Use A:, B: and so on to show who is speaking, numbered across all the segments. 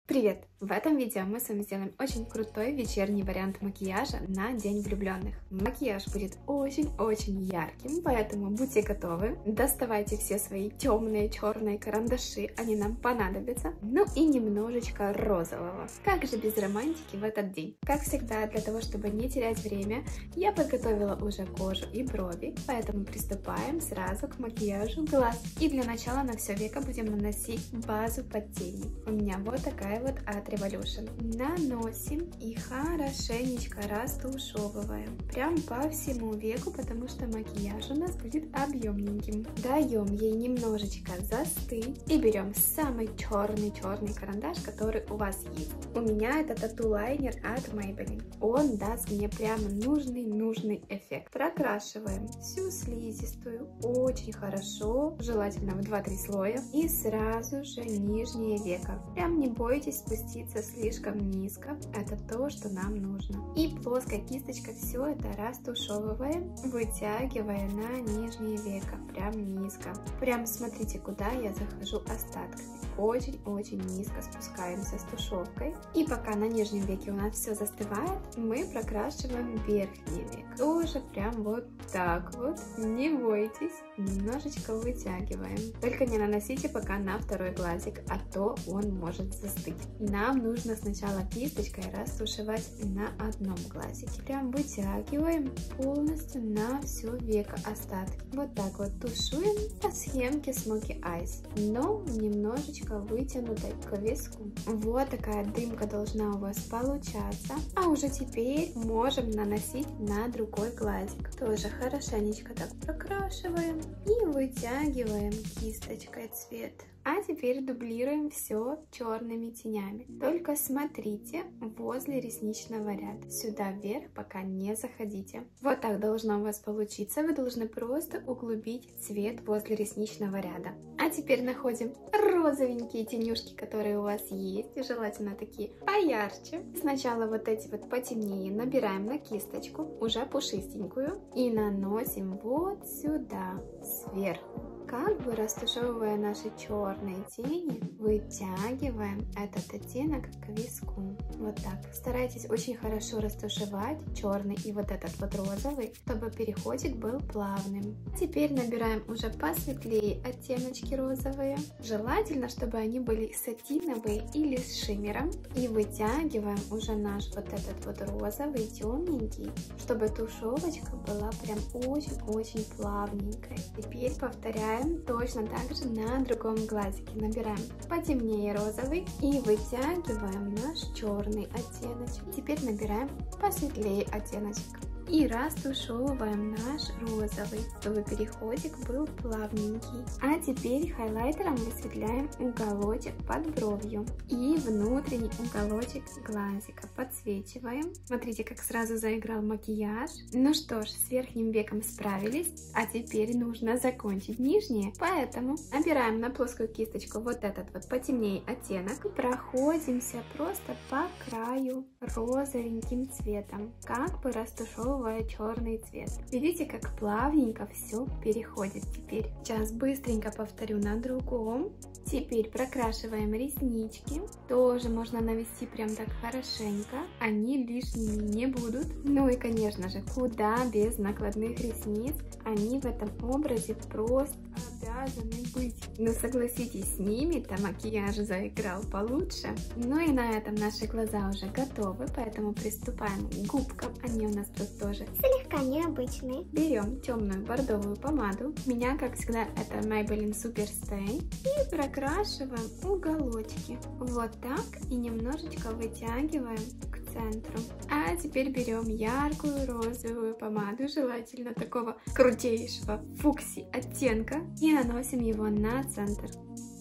A: Привет! В этом видео мы с вами сделаем очень крутой вечерний вариант макияжа на День влюбленных. Макияж будет очень-очень ярким, поэтому будьте готовы. Доставайте все свои темные черные карандаши, они нам понадобятся. Ну и немножечко розового. Как же без романтики в этот день? Как всегда, для того, чтобы не терять время, я подготовила уже кожу и брови, поэтому приступаем сразу к макияжу глаз. И для начала на все веко будем наносить базу под тени. У меня вот такая вот от Revolution. Наносим и хорошенечко растушевываем. Прям по всему веку, потому что макияж у нас будет объемненьким. Даем ей немножечко застыть и берем самый черный карандаш, который у вас есть. У меня это тату-лайнер от Maybelline. Он даст мне прямо нужный эффект. Прокрашиваем всю слизистую очень хорошо, желательно в 2-3 слоя. И сразу же нижнее веко. Прям не бойтесь спуститься слишком низко, это то, что нам нужно. И плоской кисточкой все это растушевываем, вытягивая на нижнее веко, прям низко. Прям смотрите, куда я захожу остатками. Очень низко спускаемся с тушевкой. И пока на нижнем веке у нас все застывает, мы прокрашиваем верхний век. Тоже прям вот так вот. Не бойтесь, немножечко вытягиваем. Только не наносите пока на второй глазик, а то он может застыть. Нам нужно сначала кисточкой растушевать на одном глазике. Прям вытягиваем полностью на все веко остатки. Вот так вот тушуем по схемке Smoky Eyes, но немножечко вытянутой к виску. Вот такая дымка должна у вас получаться. А уже теперь можем наносить на другой глазик. Тоже хорошенечко так прокрашиваем и вытягиваем кисточкой цвет. А теперь дублируем все черными тенями. Только смотрите возле ресничного ряда. Сюда вверх пока не заходите. Вот так должно у вас получиться. Вы должны просто углубить цвет возле ресничного ряда. А теперь находим розовенькие тенюшки, которые у вас есть. Желательно такие поярче. Сначала вот эти вот потемнее набираем на кисточку, уже пушистенькую. И наносим вот сюда, сверху. Как бы растушевывая наши черные тени, вытягиваем этот оттенок к виску. Вот так. Старайтесь очень хорошо растушевать черный и вот этот вот розовый, чтобы переходик был плавным. Теперь набираем уже посветлее оттеночки розовые. Желательно, чтобы они были сатиновые или с шиммером. И вытягиваем уже наш вот этот вот розовый темненький, чтобы тушевочка была прям очень плавненькая. Теперь повторяем точно так же на другом глазике. Набираем потемнее розовый и вытягиваем наш черный оттеночек. Теперь набираем посветлее оттеночек. И растушевываем наш розовый, чтобы переходик был плавненький. А теперь хайлайтером высветляем уголочек под бровью и внутренний уголочек глазика. Подсвечиваем. Смотрите, как сразу заиграл макияж. Ну что ж, с верхним веком справились, а теперь нужно закончить нижнее. Поэтому набираем на плоскую кисточку вот этот вот потемнее оттенок и проходимся просто по краю розовеньким цветом, как бы растушевывая черный цвет. Видите, как плавненько все переходит теперь. Сейчас быстренько повторю на другом. Теперь прокрашиваем реснички. Тоже можно навести прям так хорошенько. Они лишними не будут. Ну и, конечно же, куда без накладных ресниц. Они в этом образе просто обязаны быть. Но согласитесь, с ними-то макияж заиграл получше. Ну и на этом наши глаза уже готовы, поэтому приступаем к губкам. Они у нас тут тоже
B: слегка необычные.
A: Берем темную бордовую помаду. У меня, как всегда, это Maybelline Super Stay. И прокрашиваем уголочки. Вот так. И немножечко вытягиваем к центру. А теперь берем яркую розовую помаду, желательно такого крутейшего фукси оттенка. И наносим его на центр.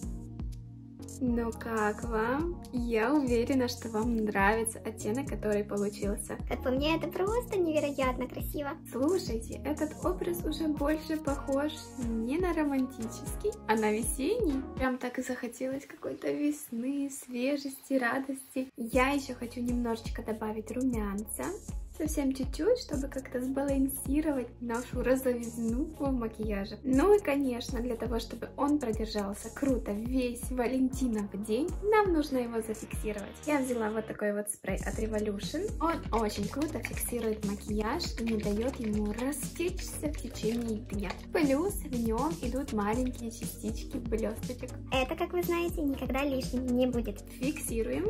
A: Ну как вам? Я уверена, что вам нравится оттенок, который получился.
B: Как по мне, это просто невероятно красиво.
A: Слушайте, этот образ уже больше похож не на романтический, а на весенний. Прям так и захотелось какой-то весны, свежести, радости. Я еще хочу немножечко добавить румянца. Совсем чуть-чуть, чтобы как-то сбалансировать нашу розовизну в макияже. Ну и, конечно, для того, чтобы он продержался круто весь Валентинов день, нам нужно его зафиксировать. Я взяла вот такой вот спрей от Revolution. Он очень круто фиксирует макияж и не дает ему растечься в течение дня. Плюс в нем идут маленькие частички блесточек.
B: Это, как вы знаете, никогда лишним не будет.
A: Фиксируем.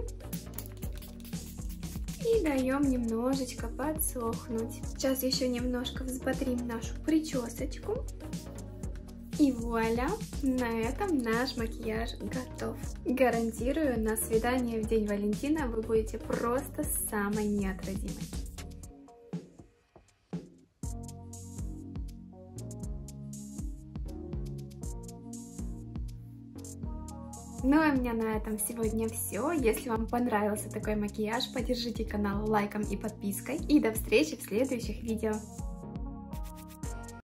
A: И даем немножечко подсохнуть. Сейчас еще немножко взбодрим нашу причесочку. И вуаля! На этом наш макияж готов. Гарантирую, на свидание в день Валентина вы будете просто самой неотразимой. Ну а у меня на этом сегодня все. Если вам понравился такой макияж, поддержите канал лайком и подпиской. И до встречи в следующих видео.